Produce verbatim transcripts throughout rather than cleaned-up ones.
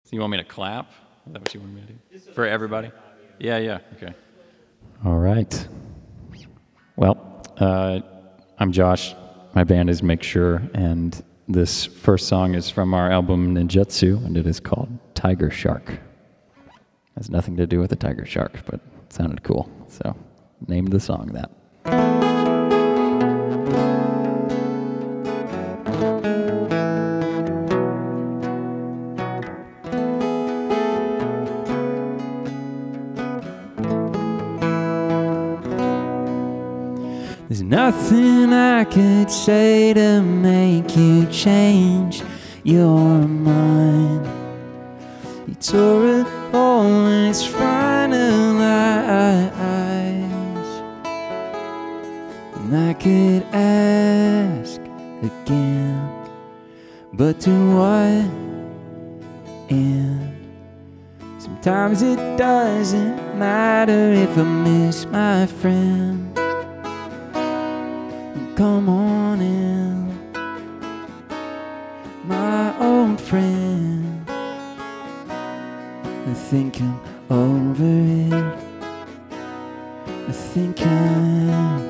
So you want me to clap? Is that what you want me to do? For everybody? Yeah, yeah, okay. All right. Well, uh, I'm Josh. My band is Make Sure, and this first song is from our album Ninjutsu, and it is called Tiger Shark. Has nothing to do with a tiger shark, but it sounded cool, so named the song that. There's nothing I could say to make you change your mind. You tore a hole in its front of eyes, and I could ask again, but to what end? Sometimes it doesn't matter if I miss my friend. Come on in, my old friend. I think I'm over it. I think I'm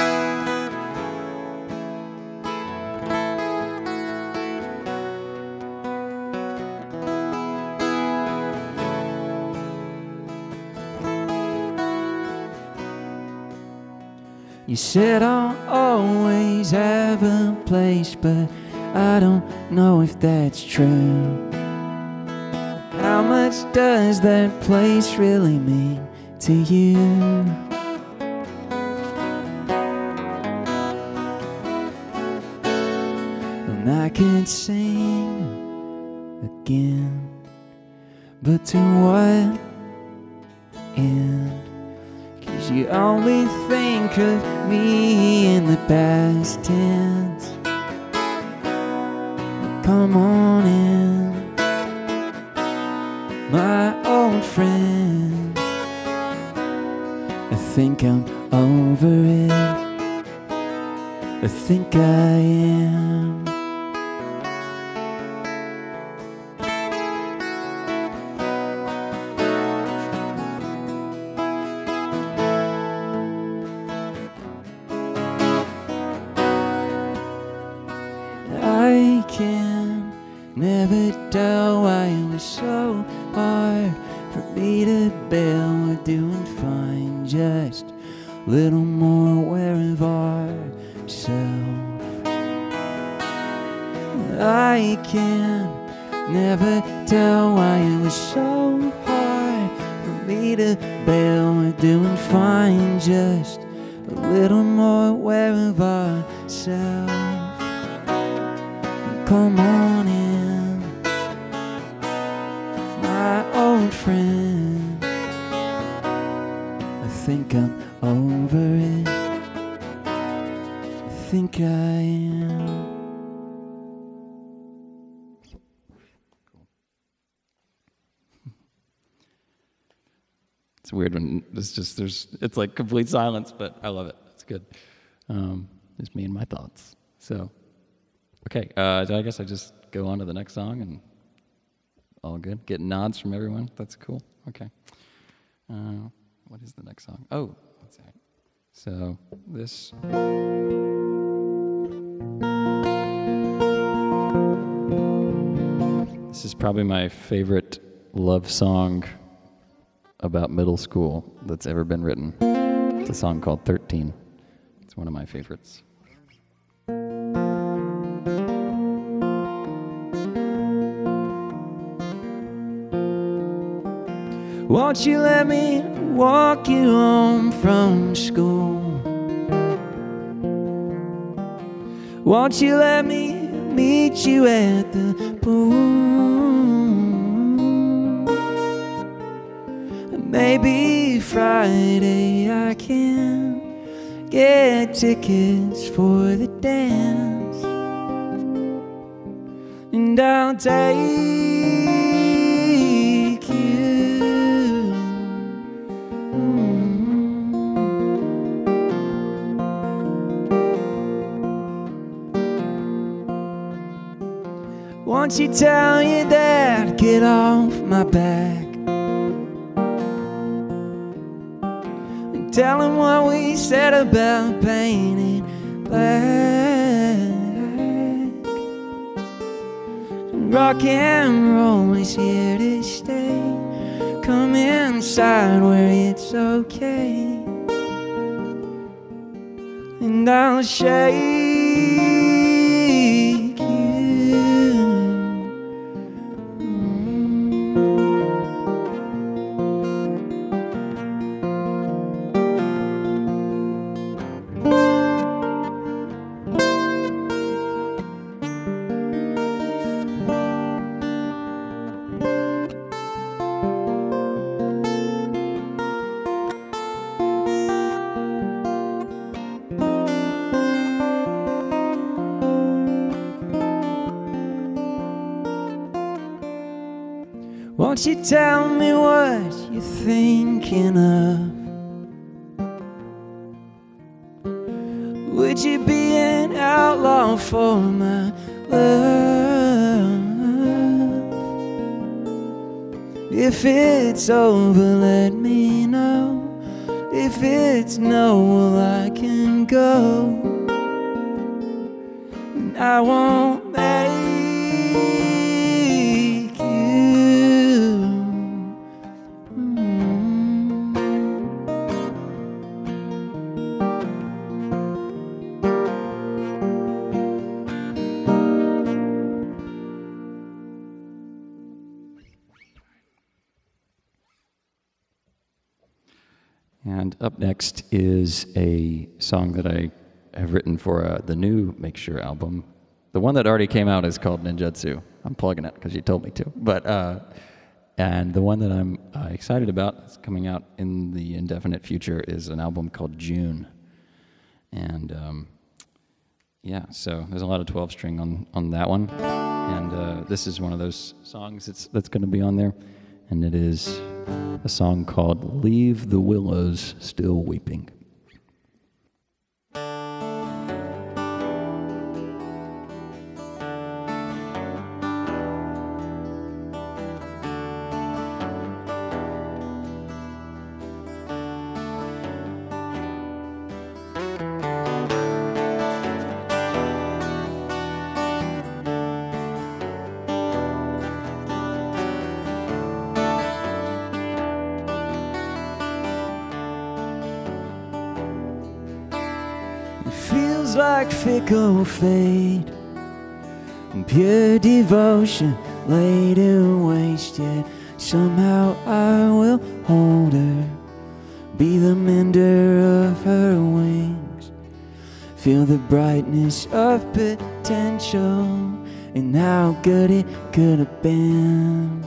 You said I'll always have a place, but I don't know if that's true. How much does that place really mean to you? And I could sing again, but to what end? You only think of me in the past tense. Come on in, my old friend. I think I'm over it. I think I am. I can never tell why it was so hard for me to bear. We're doing fine, just a little more aware of ourselves. I can never tell why it was so hard for me to bear. We're doing fine, just a little more aware of ourselves. Come on in, my old friend. I think I'm over it. I think I am. It's weird when it's just, there's, it's like complete silence, but I love it. It's good. Um, just me and my thoughts. So. Okay, uh, I guess I just go on to the next song and all good. Getting nods from everyone. That's cool. Okay. Uh, what is the next song? Oh, that's right. So this. This is probably my favorite love song about middle school that's ever been written. It's a song called thirteen. It's one of my favorites. Won't you let me walk you home from school? Won't you let me meet you at the pool? Maybe Friday I can get tickets for the dance, and I'll take Won't you tell your dad, get off my back, and tell him what we said about painting black. Rock and roll is here to stay. Come inside where it's okay, and I'll shake you. Won't you tell me what you're thinking of? Would you be an outlaw for my love? If it's over, let me know. If it's no, well, I can go, and I won't make And up next is a song that I have written for uh, the new Make Sure album. The one that already came out is called Ninjutsu. I'm plugging it because you told me to. But uh, and the one that I'm uh, excited about, it's coming out in the indefinite future, is an album called June. And um, yeah, so there's a lot of twelve string on on that one. And uh, this is one of those songs that's that's going to be on there, and it is a song called Leave the Willows Still Weeping. Feels like fickle fate and pure devotion laid to waste, yet somehow I will hold her, be the mender of her wings, feel the brightness of potential and how good it could have been.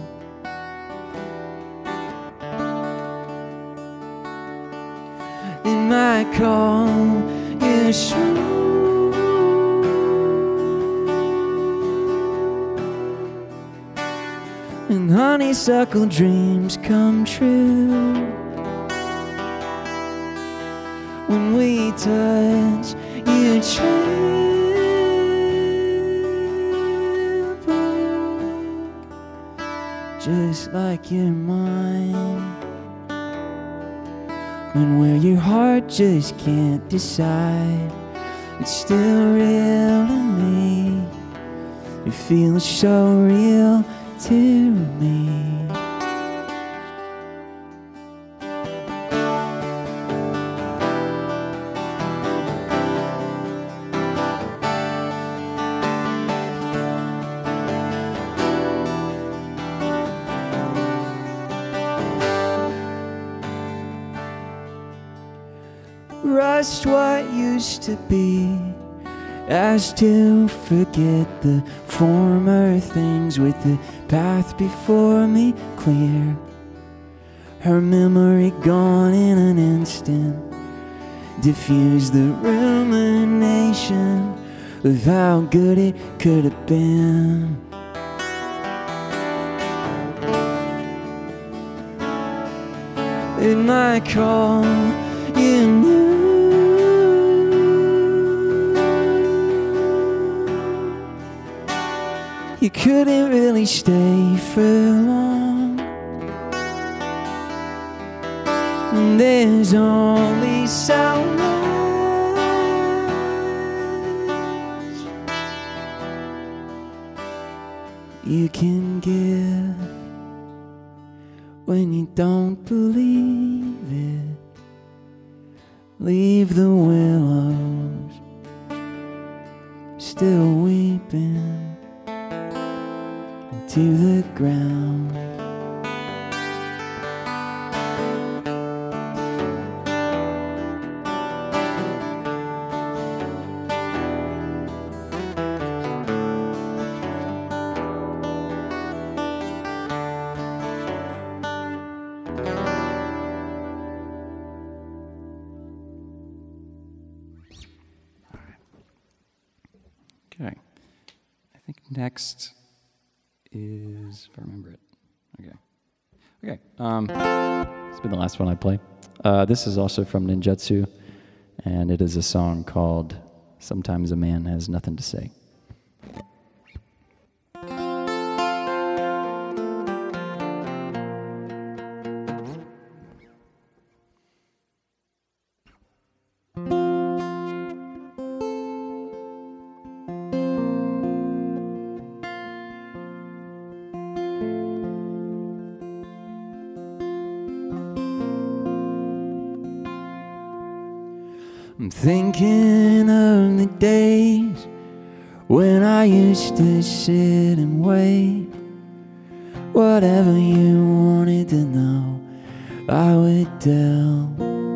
In my call, it's true, and honeysuckle dreams come true when we touch. You tremble just like you're mine. And where your heart just can't decide, it's still real to me. It feels so real to me. Rust what used to be, as to forget the former things with the path before me clear. Her memory gone in an instant, diffuse the rumination of how good it could have been. In my call, you knew you couldn't really stay for long. There's only so much you can give when you don't believe it. Leave the willows still weeping into the ground. Okay. I think next is, if I remember it. Okay. Okay. Um, it's been the last one I play. Uh, this is also from Ninjutsu, and it is a song called Sometimes a Man Has Nothing to Say. I'm thinking of the days when I used to sit and wait. Whatever you wanted to know, I would tell.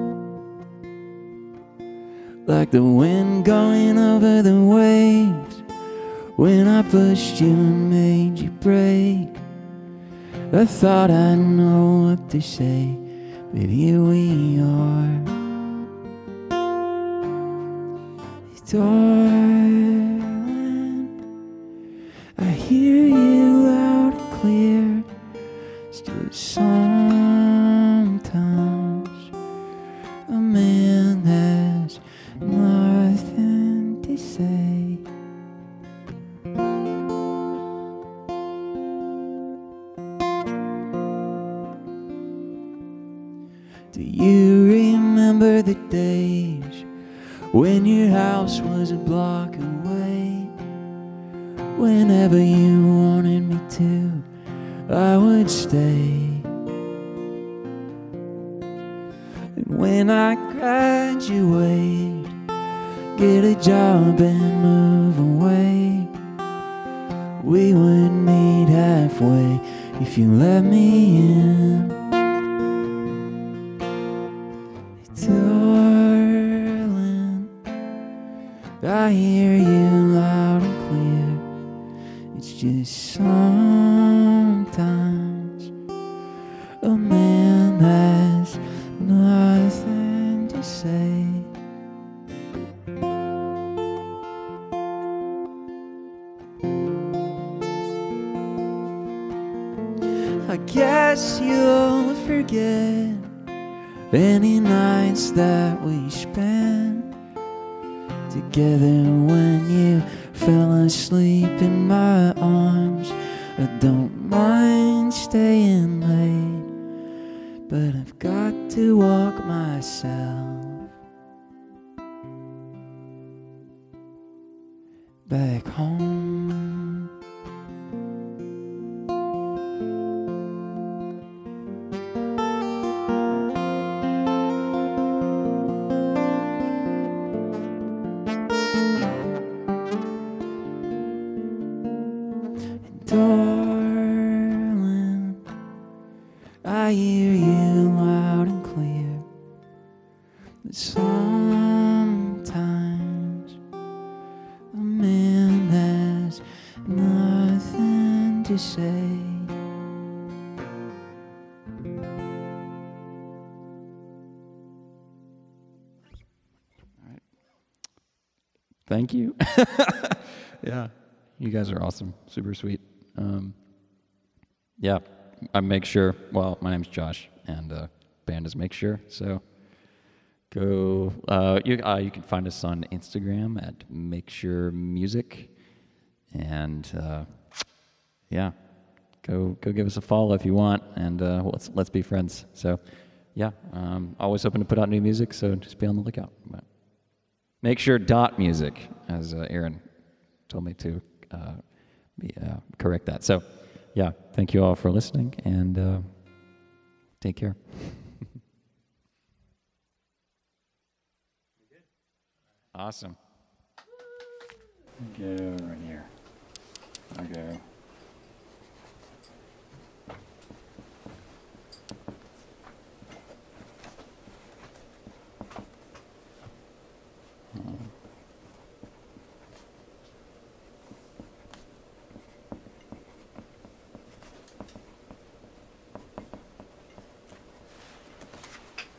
Like the wind going over the waves when I pushed you and made you break. I thought I know what to say, but here we are. Darling, I hear you loud and clear. It's just sometimes a man has nothing to say. Do you remember the days when your house was a block away? Whenever you wanted me to, I would stay. And when I graduate, get a job and move away, we would meet halfway if you let me in. I hear you loud and clear. It's just sometimes a man has nothing to say. I guess you'll forget any nights that we spent together when you fell asleep in my arms. I don't mind staying late, but I've got to walk myself back home. Darling, I hear you loud and clear, but sometimes a man has nothing to say. All right. Thank you. Yeah, you guys are awesome. Super sweet. Um, yeah, I Make Sure. Well, my name's Josh, and uh, band is Make Sure. So go. Uh, you uh, you can find us on Instagram at Make Sure Music, and uh, yeah, go go give us a follow if you want, and uh, let's let's be friends. So, yeah, um, always hoping to put out new music. So just be on the lookout. But make sure dot music, as uh, Aaron told me to uh, be, uh, correct that. So, yeah, thank you all for listening, and uh, take care. Awesome. Go right here. Okay.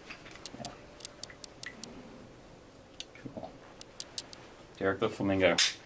Cool. Derek the Flamingo.